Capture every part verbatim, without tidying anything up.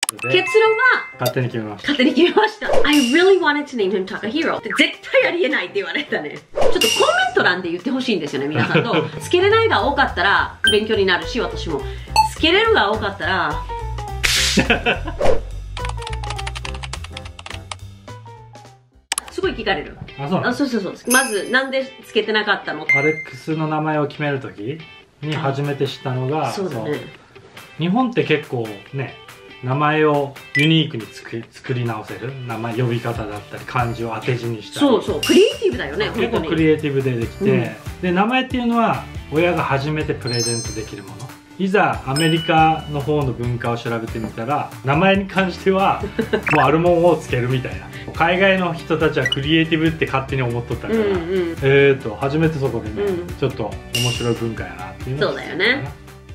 で結論は勝手に決めました。 勝手に決めました。I really wanted to name him Takahiro って絶対ありえないって言われたね。ちょっとコメント欄で言ってほしいんですよね、皆さんと。つけれないが多かったら勉強になるし、私もつけれるが多かったらすごい聞かれる。 あ、そうなの？ あ、そうそうそう。まずなんでつけてなかったの？ アレックスの名前を決めるときに初めて知ったのが、 そうだね。 日本って結構ね、名前をユニークにつく作り直せる名前、呼び方だったり漢字を当て字にしたり、 そうそう、クリエイティブだよね。 結構クリエイティブでできて、うん、で名前っていうのは親が初めてプレゼントできるもの。いざアメリカの方の文化を調べてみたら、名前に関してはもうあるもんをつけるみたいな。海外の人たちはクリエイティブって勝手に思っとったから、うん、うん、えーと初めてそこでね、うん、ちょっと面白い文化やなっていうのを。 そうだよね。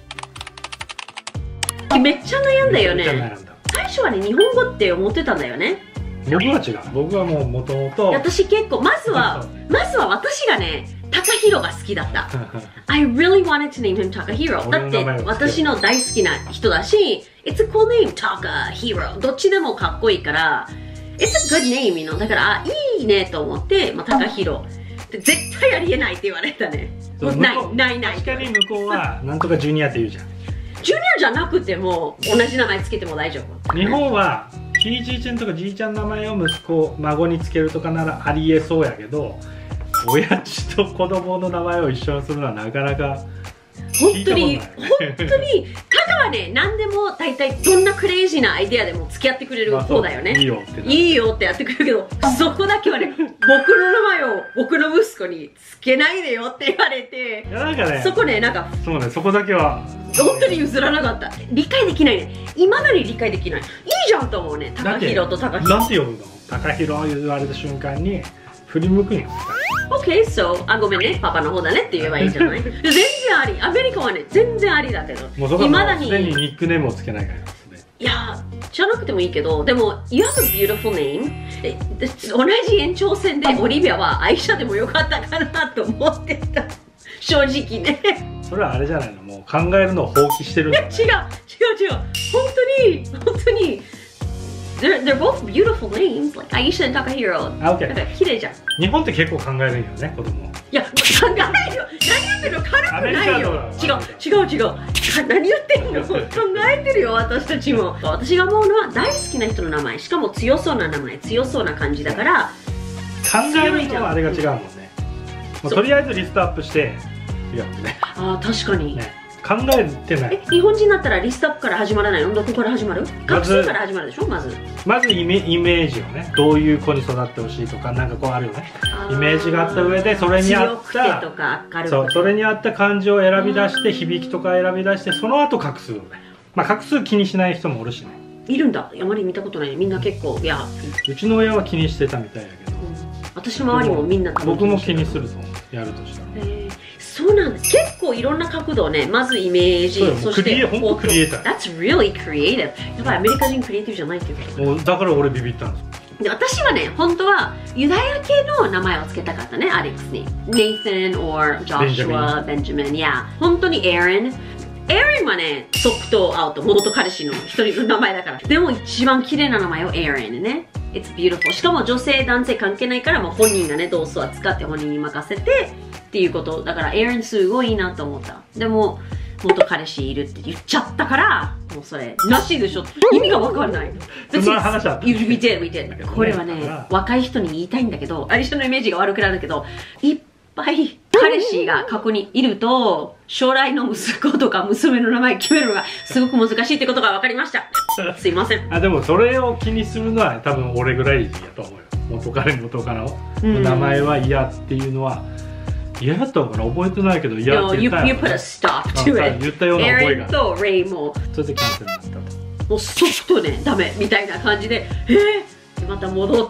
めっちゃ悩んだよね。最初はね、日本語って思ってたんだよね。 僕は違う。僕はもうもともと私結構まずはまずは私がね、Takahiroが好きだった。I really wanted to name him Takahiro だって私の大好きな人だし、It's a cool name Takahiro どっちでもかっこいいから、It's a good name, you know? だからあ、いいねと思って、まあ、Takahiro絶対ありえないって言われたね。ないないない。 確かに向こうはなんとかジュニアって言うじゃん。 ジュニアじゃなくても同じ名前つけても大丈夫。 日本はひいじいちゃんとかじいちゃんの名前を息子孫につけるとかならありえそうやけど、親父と子供の名前を一緒にするのはなかなか本当に本当にタカはね、何でも大体どんなクレイジーなアイデアでも付き合ってくれる方だよね。 いいよっていいよってやってくれるけど、そこだけはね、僕の名前を僕の息子につけないでよって言われて、 いやなんかね、 そこね、なんかそうね、そこだけは本当に譲らなかった。理解できないね。いまだに理解できない。いいじゃんと思うね。TakahiroとTakahiro。 なんて呼ぶの？Takahiro言われた瞬間に振り向くんよ。 Okay, so あ、ごめんね、パパの方だねって言えばいいじゃない。全然あり。アメリカはね、全然ありだけど。 もうそこはもうすでにニックネームをつけないからですね。 いや、じゃなくてもいいけど、でも You have a beautiful name。え、同じ延長線でオリビアは愛車でもよかったかなと思ってた。正直ね。 それはあれじゃないの、もう考えるのを放棄してるんだよね。 違う違う違う。本当に本当に。They're, they're both beautiful names, like Aisha and Takahiro. Okay. 綺麗じゃん。 日本って結構考えるんよね、子供。 いや、考えるよ。何言ってるの？軽くないよ。違う、違う、違う。何言ってるの？考えてるよ、私たちも。私が思うのは、大好きな人の名前、しかも強そうな名前、強そうな感じだから、 考えるのはあれが違うもんね。まあ、とりあえずリストアップして、違うね。 ああ、確かに。 ね、考えてない。 え、日本人だったらリストアップから始まらないの？どこから始まる？画数から始まるでしょ、まず。 まずイメ、イメージをね、どういう子に育ってほしいとか、なんかこうあるよね。イメージがあった上で、それに合った、 とか明るくそう、それに合った漢字を選び出して、響きとか選び出して、その後画数をね。まあ画数気にしない人もおるしね。 いるんだ。あまり見たことない。みんな結構、いや。 うちの親は気にしてたみたいやけど。 うん、私の周りもみんな僕も気にするぞ、やるとしたら。 えー、そうなんです。結構いろんな角度ね、まずイメージ、 そして本当クリエイター。 That's really creative。やっぱりアメリカ人クリエイティブじゃないっていうこと。 だから俺ビビったんです。 で、私はね、本当はユダヤ系の名前を付けたかったね、アレックスに。Nathan or Joshua, Benjamin、いや、本当に Aaron。Aaron はね、即答アウト、元彼氏の一人の名前だから。でも一番綺麗な名前を Aaron ね。It's beautiful。しかも女性、男性関係ないから、もう本人がね、動詞は使って本人に任せてっていうこと。だから Aaron すごいいいなと思った。でも、元彼氏いるって言っちゃったから、もうそれ、なしでしょ。意味がわかんない。 そんな話は We did, we did。これはね、若い人に言いたいんだけど、あれ人のイメージが悪くなるけど、いっぱい彼氏が過去にいると、将来の息子とか娘の名前決めるのがすごく難しいってことが分かりました。すいません。 あ、でもそれを気にするのは多分俺ぐらいやと思うよ。元彼元カノの名前は嫌っていうのは嫌だったのかな、覚えてないけど嫌って言ったよ、ね。You, you put a stop to it。言ったような覚えが。 エレンとレイもそれでキャンセルになったと。 もう即とね、ダメみたいな感じで、えー、また戻って。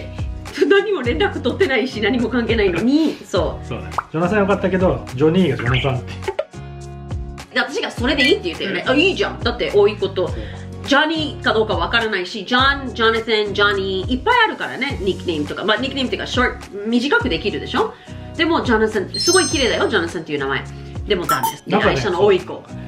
何も連絡取ってないし何も関係ないのに、そうそうね、ジョナサンよかったけどジョニーがジョナサンって私がそれでいいって言ったよね。あ、いいじゃん。だって多いことジャニーかどうかわからないし、ジョン、ジョナサン、ジョニーいっぱいあるからね、ニックネームとか。まあニックネームっていうかショート、短くできるでしょ。でもジョナサンすごい綺麗だよ、ジョナサンっていう名前。でもダメです。会社の多い子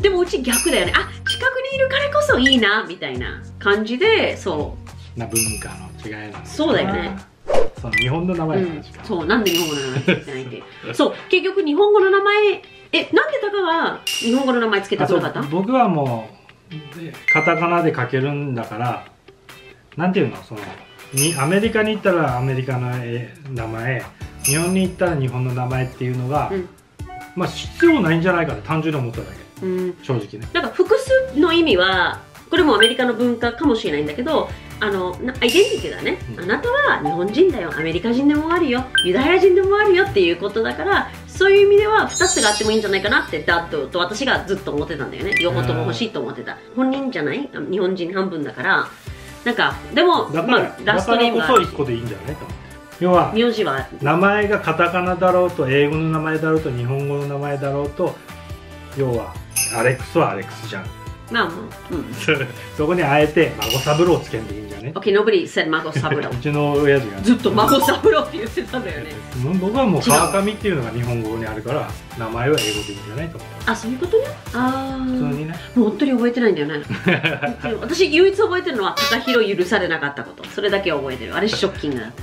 でもうち逆だよね。あ、近くにいるからこそいいなみたいな感じで、そう。 な文化の違いなんですそうだよね。 その日本の名前の話か、 うん、そう、なんで日本語の名前つけてないってそう結局日本語の名前、え、なんでタカは日本語の名前つけてくれなかった？ 僕はもうカタカナで書けるんだから、なんていうの、そのにアメリカに行ったらアメリカの名前、日本に行ったら日本の名前っていうのが、うん、まあ必要ないんじゃないかって単純に思っただけ、うん、正直ね。なんか複数の意味はこれもアメリカの文化かもしれないんだけど、あのアイデンティティだね、うん、あなたは日本人だよ、アメリカ人でもあるよ、ユダヤ人でもあるよっていうことだから、そういう意味ではふたつがあってもいいんじゃないかなってダッドと私がずっと思ってたんだよね。両方とも欲しいと思ってた。本人じゃない、日本人半分だから、なんかでもだから、まあ、ラストネームがこそいっこでいいんじゃないか。要は名字は名前がカタカナだろうと英語の名前だろうと日本語の名前だろうと、要はアレックスはアレックスじゃん。 まあもう、うん、 そこにあえて孫三郎をつけんでいいんじゃね。 OK, nobody said 孫三郎。 うちの親父がずっと孫三郎って言ってたんだよね。 僕はもう川上っていうのが日本語にあるから名前は英語でいいんじゃないと思う。 あ、そういうことね。ああ、 普通にね。 もう本当に覚えてないんだよね。私唯一覚えてるのは高弘許されなかったこと、それだけ覚えてる。あれショッキングだった。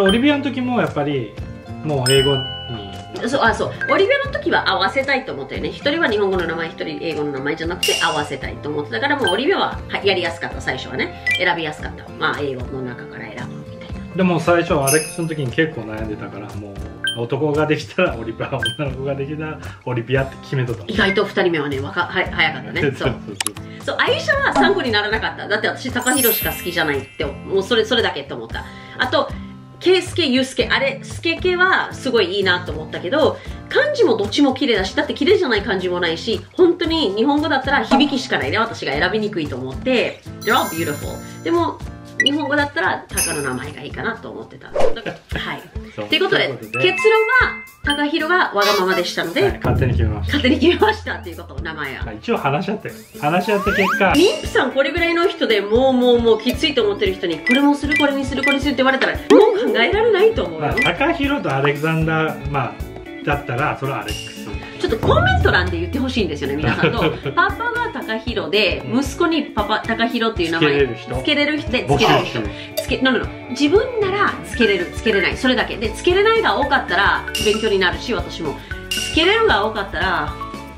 でオリビアの時もやっぱりもう英語に、 そうあそうオリビアの時は合わせたいと思ったよね。一人は日本語の名前、一人英語の名前じゃなくて合わせたいと思ってたから、もうオリビアはやりやすかった。最初はね、選びやすかった。まあ英語の中から選ぶみたいな。 でも最初はアレックスの時に結構悩んでたから、もう男ができたらオリビア、女の子ができたらオリビアって決めとった。 意外とふたりめはね、わかは早かったね。そうそう、相性は参考にならなかった。だって私高弘しか好きじゃないって、もうそれそれだけって思った。あとケイスケ、ユウスケ、あれ、スケケはすごいいいなと思ったけど、漢字もどっちも綺麗だし、だって綺麗じゃない漢字もないし、本当に日本語だったら響きしかないね。私が選びにくいと思って、They're all beautiful。でも、日本語だったらタカの名前がいいかなと思ってた。だからはい。ということで、結論は、タカヒロがわがままでしたので、 はい、勝手に決めました。 勝手に決めましたっていうこと、名前は。 一応話し合って、話し合った結果、 妊婦さんこれぐらいの人でもうもうもうきついと思ってる人に、これもする、これにする、これにするって言われたら、もう考えられないと思うよ。 タカヒロとアレクサンダー、まあ、だったら、それはアレックス。 ちょっとコメント欄で言ってほしいんですよね、皆さんと。パパが高弘で、息子にパパ高弘っていう名前つけれる人でつけれる人。つけ、no, no, no. 自分ならつけれる、つけれない、それだけ。で、つけれないが多かったら勉強になるし、私も。つけれるが多かったら。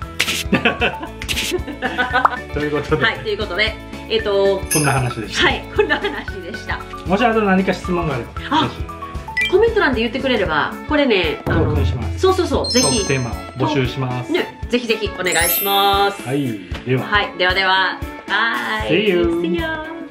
ということで。 はい、ということで、えっと。 こんな話でした。 はい、こんな話でした。 もしあと何か質問があれば。 あコメント欄で言ってくれれば、これね、 あのそうそうそう、ぜひテーマを募集します。 ね、ぜひぜひお願いします。 はい、では、 はい、ではでは、バイ。 See you. See you.